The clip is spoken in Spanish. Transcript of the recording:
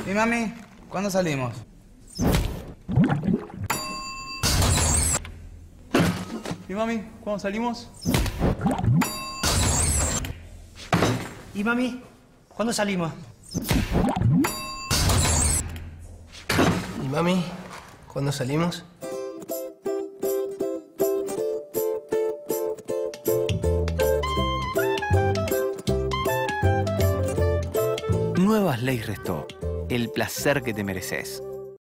Y mami, ¿cuándo salimos? ¿Y mami, cuándo salimos? ¿Y mami, cuándo salimos? ¿Y mami, cuándo salimos? Nuevas Ley Restó. El placer que te mereces.